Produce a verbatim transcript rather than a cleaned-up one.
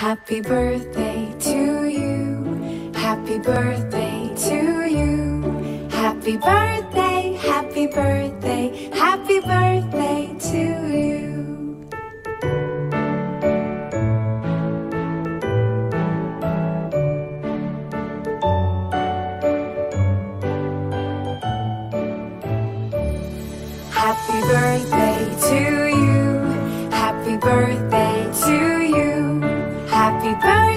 Happy birthday to you. Happy birthday to you. Happy birthday, happy birthday, happy birthday to you. Happy birthday to you. Happy birthday to you. Happy birthday.